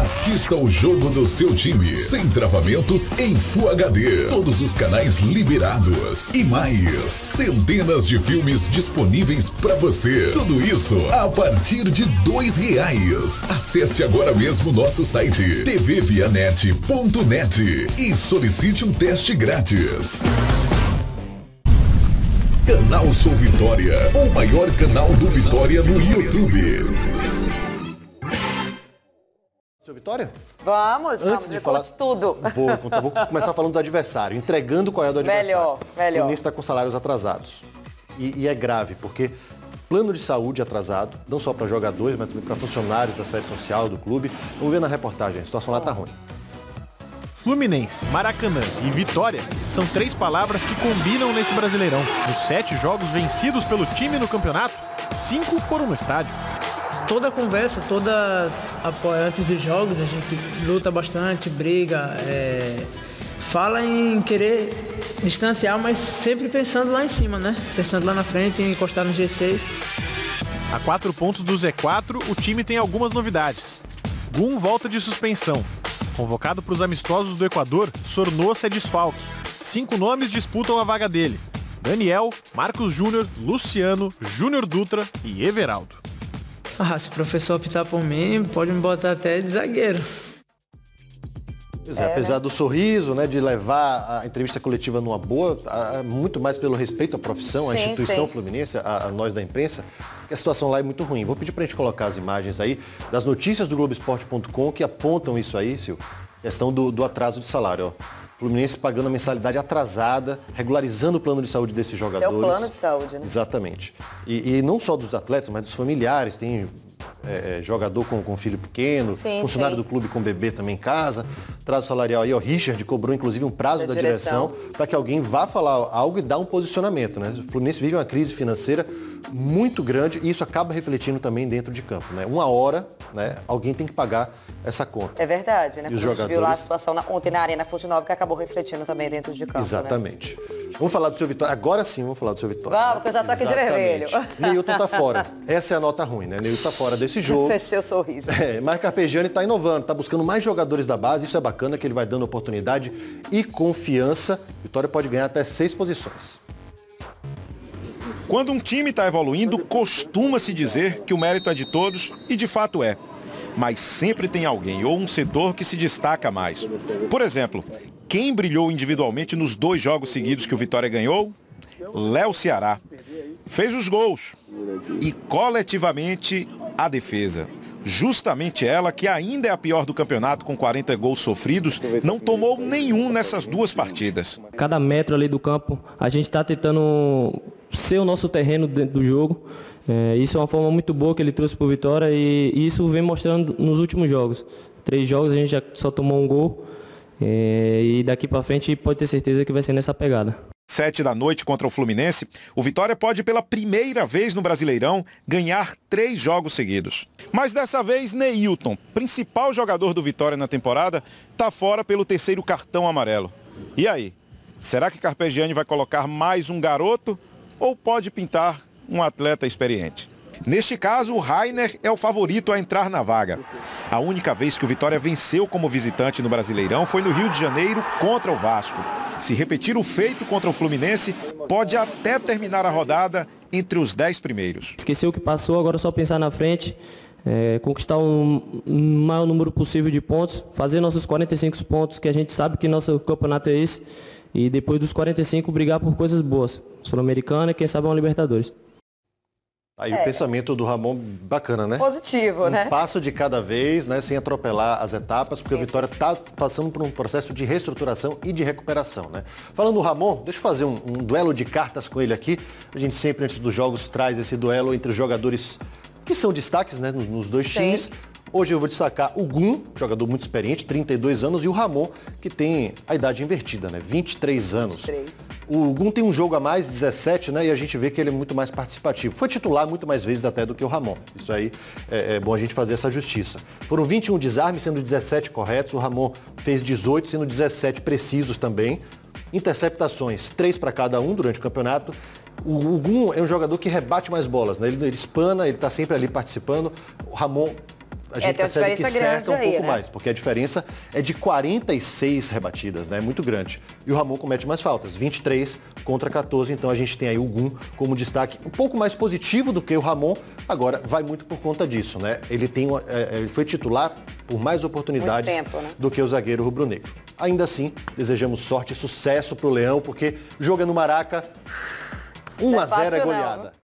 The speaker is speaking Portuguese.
Assista o jogo do seu time, sem travamentos, em Full HD. Todos os canais liberados. E mais, centenas de filmes disponíveis para você. Tudo isso a partir de R$2. Acesse agora mesmo nosso site tvvianet.net e solicite um teste grátis. Canal Sou Vitória, o maior canal do Vitória no YouTube. Seu Vitória? Vamos de falar tudo. Vou começar falando do adversário, entregando qual é do adversário. Melhor. O Fluminense está com salários atrasados. E é grave, porque plano de saúde atrasado, não só para jogadores, mas também para funcionários da sede social do clube. Vamos ver na reportagem, a situação lá está ruim. Fluminense, Maracanã e Vitória são 3 palavras que combinam nesse Brasileirão. Nos 7 jogos vencidos pelo time no campeonato, 5 foram no estádio. Toda a conversa, antes dos jogos, a gente luta bastante, briga, fala em querer distanciar, mas sempre pensando lá em cima, né? Pensando lá na frente, em encostar no G6. A 4 pontos do Z4, o time tem algumas novidades. Gum volta de suspensão. Convocado para os amistosos do Equador, Sornosa é desfalque. 5 nomes disputam a vaga dele: Daniel, Marcos Júnior, Luciano, Júnior Dutra e Everaldo. Se o professor optar por mim, pode me botar até de zagueiro. Pois é, apesar do sorriso, né, de levar a entrevista coletiva numa boa, muito mais pelo respeito à profissão, à instituição fluminense, a nós da imprensa, a situação lá é muito ruim. Vou pedir para a gente colocar as imagens aí das notícias do Globoesporte.com que apontam isso aí, Sil, questão do atraso de salário. Ó. Fluminense pagando a mensalidade atrasada, regularizando o plano de saúde desses jogadores. É o plano de saúde, né? Exatamente. E não só dos atletas, mas dos familiares. Tem jogador com filho pequeno, funcionário do clube com bebê também em casa. Atraso salarial aí, ó, Richard cobrou inclusive um prazo da direção para que alguém vá falar algo e dar um posicionamento, né? O Fluminense vive uma crise financeira muito grande e isso acaba refletindo também dentro de campo, né? Uma hora, né, alguém tem que pagar essa conta. É verdade, né? E os jogadores... A gente viu lá a situação ontem na Arena Fonte Nova que acabou refletindo também dentro de campo. Exatamente. Né? Vamos falar do seu Vitória. Agora sim, vamos falar do seu Vitória. Vamos, porque eu já tô aqui de vermelho. Neilton tá fora. Essa é a nota ruim, né? Neilton tá fora desse jogo. Fechei o sorriso. Mas Carpegiani tá inovando, tá buscando mais jogadores da base. Isso é bacana, que ele vai dando oportunidade e confiança. Vitória pode ganhar até 6 posições. Quando um time está evoluindo, costuma-se dizer que o mérito é de todos, e de fato é. Mas sempre tem alguém ou um setor que se destaca mais. Por exemplo, quem brilhou individualmente nos 2 jogos seguidos que o Vitória ganhou? Léo Ceará. Fez os gols. E coletivamente a defesa. Justamente ela, que ainda é a pior do campeonato com 40 gols sofridos, não tomou nenhum nessas 2 partidas. Cada metro ali do campo, a gente está tentando ser o nosso terreno dentro do jogo. Isso é uma forma muito boa que ele trouxe para o Vitória e isso vem mostrando nos últimos jogos. 3 jogos a gente já só tomou um gol e daqui para frente pode ter certeza que vai ser nessa pegada. 7 da noite contra o Fluminense, o Vitória pode pela primeira vez no Brasileirão ganhar 3 jogos seguidos. Mas dessa vez Neilton, principal jogador do Vitória na temporada, está fora pelo 3º cartão amarelo. E aí, será que Carpegiani vai colocar mais um garoto ou pode pintar um atleta experiente? Neste caso, o Rainer é o favorito a entrar na vaga. A única vez que o Vitória venceu como visitante no Brasileirão foi no Rio de Janeiro contra o Vasco. Se repetir o feito contra o Fluminense, pode até terminar a rodada entre os 10 primeiros. Esqueceu o que passou, agora é só pensar na frente, conquistar um maior número possível de pontos, fazer nossos 45 pontos, que a gente sabe que nosso campeonato é esse, e depois dos 45 brigar por coisas boas. Sul-Americana e quem sabe uma Libertadores. Aí o pensamento do Ramon, bacana, né? Positivo, né? Um passo de cada vez, né? Sem atropelar as etapas, porque o Vitória está passando por um processo de reestruturação e de recuperação, né? Falando do Ramon, deixa eu fazer um duelo de cartas com ele aqui. A gente sempre, antes dos jogos, traz esse duelo entre os jogadores que são destaques, né? Nos 2 times. Hoje eu vou destacar o Gum, jogador muito experiente, 32 anos, e o Ramon, que tem a idade invertida, né? 23 anos. 23. O Gum tem um jogo a mais, 17, né? E a gente vê que ele é muito mais participativo. Foi titular muito mais vezes até do que o Ramon. Isso aí é bom a gente fazer essa justiça. Foram 21 desarmes, sendo 17 corretos. O Ramon fez 18, sendo 17 precisos também. Interceptações, 3 para cada um durante o campeonato. O Gum é um jogador que rebate mais bolas, né? Ele espana, ele está sempre ali participando. O Ramon a gente tem uma percebe que diferença cerca um grande aí, pouco né? mais, porque a diferença é de 46 rebatidas, né? É muito grande. E o Ramon comete mais faltas, 23 contra 14, então a gente tem aí o Gum como destaque um pouco mais positivo do que o Ramon, agora vai muito por conta disso, né? Ele foi titular por mais oportunidades do que o zagueiro rubro-negro. Ainda assim, desejamos sorte e sucesso pro Leão, porque joga no Maraca, 1-0 é goleada.